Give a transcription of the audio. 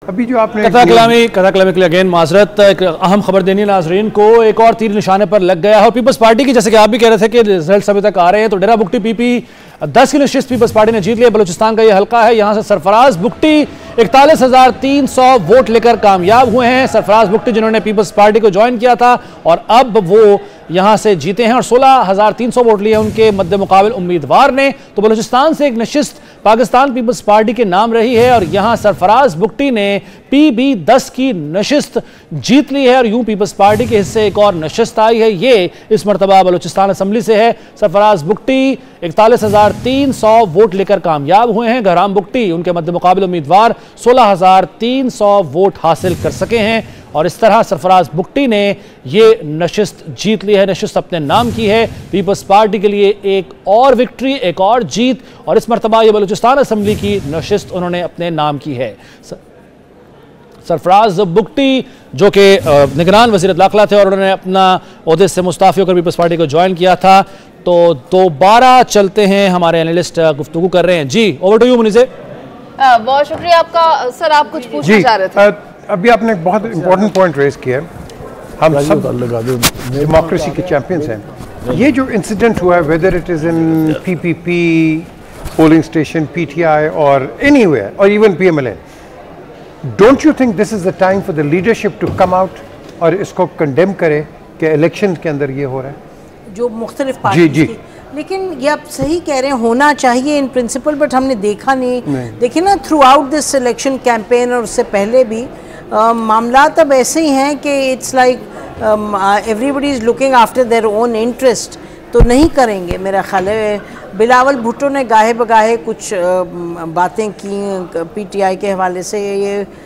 अभी जो आपने कथा कलामी के लिए अगेन माजरत, एक अहम खबर देनी है नाजरीन को। एक और तीर निशाने पर लग गया है और पीपल्स पार्टी की, जैसे कि आप भी कह रहे थे कि रिजल्ट अभी तक आ रहे हैं, तो डेरा बुगटी पीपी 10 की नशिस्त पीपल्स पार्टी ने जीत लिया। बलूचिस्तान का यह हल्का है, यहां से सरफराज बुगटी 41,300 वोट लेकर कामयाब हुए हैं। सरफराज बुगटी जिन्होंने पीपल्स पार्टी को ज्वाइन किया था और अब वो यहां से जीते हैं और 16,300 वोट लिए उनके मद्दे मुकाबिल उम्मीदवार ने। तो बलूचिस्तान से एक नशिस्त पाकिस्तान पीपल्स पार्टी के नाम रही है और यहां सरफराज बुगटी ने पीबी 10 की नशिस्त जीत ली है और यूं पीपल्स पार्टी के हिस्से एक और नशिस्त आई है। ये इस मरतबा बलूचिस्तान असम्बली से है। सरफराज बुगटी 41,300 वोट लेकर कामयाब हुए हैं। गहराम बुगटी उनके मद्दे मुकाबिल उम्मीदवार 16,300 वोट हासिल कर सके हैं और इस तरह सरफराज बुगटी ने ये नशिस्त जीत ली है, नशिस्त अपने नाम की है। पीपल्स पार्टी के लिए एक और विक्ट्री, एक और जीत और इस मरतबा ये बलूचिस्तान असम्बली की नशिस्त उन्होंने अपने नाम की है। सरफराज बुगटी जो कि निगरान वज़ीर दाखिला थे और उन्होंने अपना ओहदे से मुस्ताफ़ी होकर पीपल्स पार्टी को ज्वाइन किया था। तो दोबारा चलते हैं, हमारे एनालिस्ट गुफ्तगू कर रहे हैं। जी, ओवर टू यू मुनीज़े। बहुत शुक्रिया आपका सर, आप कुछ पूछना चाह रहे थे। अभी आपने एक बहुत इंपॉर्टेंट पॉइंट रेज किया है। हम सब डेमोक्रेसी के चैंपियंस हैं। ये जो इंसिडेंट हुआ है, whether it is in PPP polling station, PTI और एनीवेयर और even PMLA, don't you think this is the time for the leadership to come out और इसको कंडेम करे कि इलेक्शन के अंदर ये हो रहा है जो मुख्तलिफ पार्टी की। लेकिन ये आप सही कह रहे हैं, होना चाहिए इन प्रिंसिपल, बट हमने देखा नहीं। देखिए ना, throughout this election campaign और उससे पहले भी मामलात अब ऐसे ही हैं कि it's like everybody is looking after their own interest, तो नहीं करेंगे मेरा ख्याल है। बिलावल भुट्टो ने गाहे बगाहे कुछ बातें की पीटीआई के हवाले से, ये